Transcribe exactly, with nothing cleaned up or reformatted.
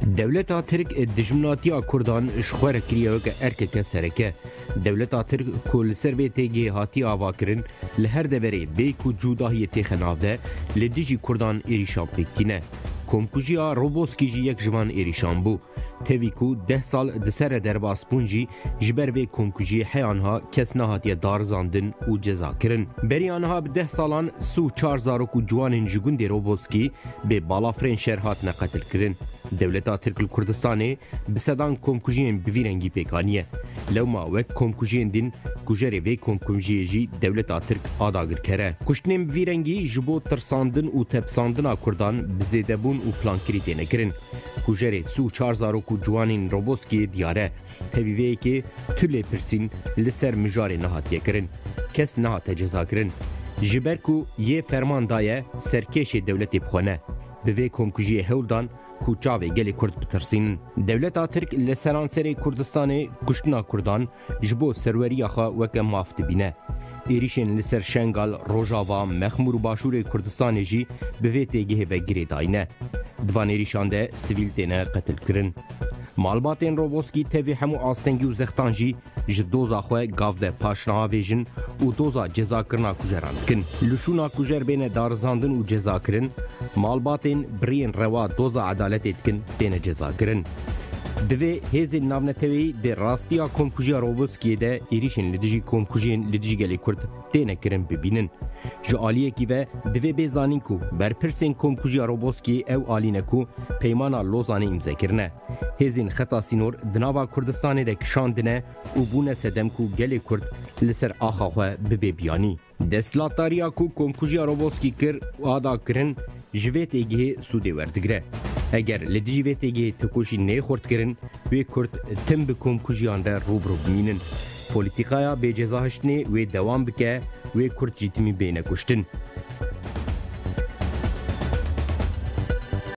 دولتا ترک دجمناتیا کردان شخوار کریه که ارکه سرکه دولتا ترک کل سر به تیگی هاتی آوا کرن لهر دوره بیکو جوداهی تیخناوده لدیجی کردان ایریشان پیکینه کمکوژیا روبوسکی جی یک جوان ایریشان بو تیویکو ده سال دسر درباس بونجی جبر به کمکوژی حیانها کس نهاتی دارزاندن و جزا کرن بری آنها به ده سالان سو چار زارو جوان جگون دی روبوسکی به بالافرین شهرهات نقتل کرن دولتا ترک کردستانی بسدان کمکوژین بویرنگی پیکانیه لو ما وک کمکوژین دین کجری وی کمکوژی جی دولتا ترک آداگر کره کشتنیم بویرنگی جبو ترساندن و تبساندن کردان بزیدبون و پلانکری دینه کرن کجری سو چار زارو جوانین روبوسکی دیاره تبیوی که طول پرسین لسر مجار نهاتیه کرن کس نهات جزا کرن جبر کو یه فرمان دایه سرکش دولتی بخونه به وی کمکوژی هولدان کو چاوی گلی کرد بترسین دولتا ترک لسرانسری کردستانی کشتنا کردان جبو سروری آخا وکه مافت بینه ایریشن لسر شنگال روژاوا مخمور باشور کردستانی جی به وی تیگه و گری داینه دوان ایریشان ده سویل تینه قتل کرن مالباتین روبوسکی تیوی همو آستنگی و زختان جی جدوزا خواه گاو ده پاشنها ویژن و دوزا جزا کرنا کجران کن لشونا کجر بین دارزاندن و جزا کرن مالباتین برین روا دوزا عدالت اتکن تینه جزا کرن دوی هیزی ناونتوی ده راستیا کمکوژیا روبوسکی ده ایریشن لدیجی کمکوژین لدیجی گلی کرد تینه کرن ببینن جو آلیه کی و دوی بیزانین کو برپرسین کمکوژیا روبوسکی او آلینه کو پیمانا لوزانه امزه کرنه هیزین خطا سینور دناوا کردستانی ده کشاندنه و بونه سدم کو گلی کرد لسر آخا خواه ببی بیانی دستلاتاریا کو کمکوژیا روبوسکی کر و آدا کرن جویت ایگه سوده وردگره اگر لدیجی ویت ایگه تکوشی نه خورد کرن وی کرد تم بکم کجیان ده روبرو بمینن پولیتیکایا به جزاهشتنی وی دوام بکه وی کرد جیتمی بینه کشتن